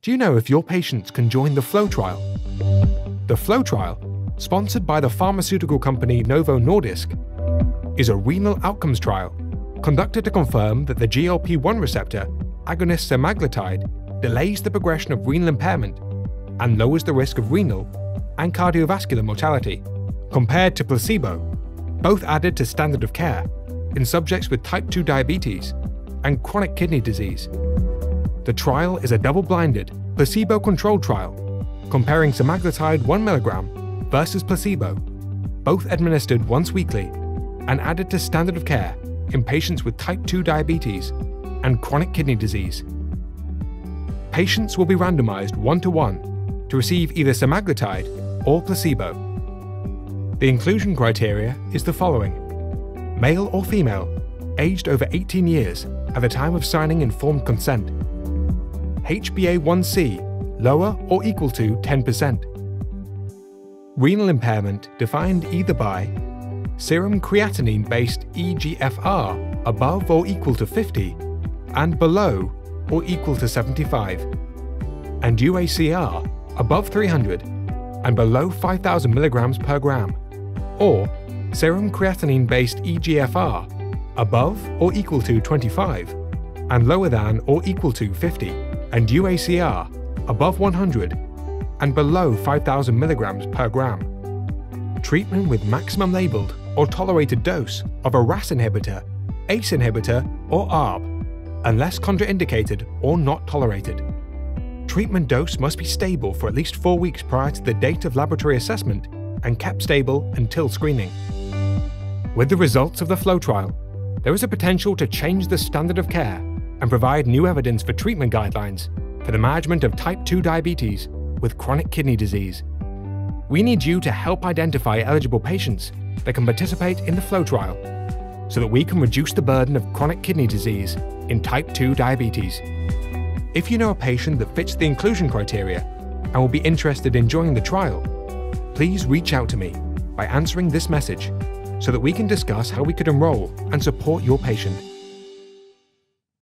Do you know if your patients can join the FLOW trial? The FLOW trial, sponsored by the pharmaceutical company Novo Nordisk, is a renal outcomes trial conducted to confirm that the GLP-1 receptor agonist semaglutide delays the progression of renal impairment and lowers the risk of renal and cardiovascular mortality compared to placebo, both added to standard of care in subjects with type 2 diabetes and chronic kidney disease. The trial is a double-blinded, placebo-controlled trial comparing semaglutide 1 mg versus placebo, both administered once weekly and added to standard of care in patients with type 2 diabetes and chronic kidney disease. Patients will be randomized 1-to-1 to receive either semaglutide or placebo. The inclusion criteria is the following: male or female, aged over 18 years at the time of signing informed consent, HbA1c lower or equal to 10%, renal impairment defined either by serum creatinine-based eGFR above or equal to 50 and below or equal to 75, and UACR above 300 and below 5,000 mg per gram, or serum creatinine-based eGFR above or equal to 25 and lower than or equal to 50, and UACR above 100 and below 5,000 mg per gram. Treatment with maximum labeled or tolerated dose of a RAS inhibitor, ACE inhibitor, or ARB, unless contraindicated or not tolerated. Treatment dose must be stable for at least 4 weeks prior to the date of laboratory assessment and kept stable until screening. With the results of the FLOW trial, there is a potential to change the standard of care and provide new evidence for treatment guidelines for the management of type 2 diabetes with chronic kidney disease. We need you to help identify eligible patients that can participate in the FLOW trial so that we can reduce the burden of chronic kidney disease in type 2 diabetes. If you know a patient that fits the inclusion criteria and will be interested in joining the trial, please reach out to me by answering this message so that we can discuss how we could enroll and support your patient.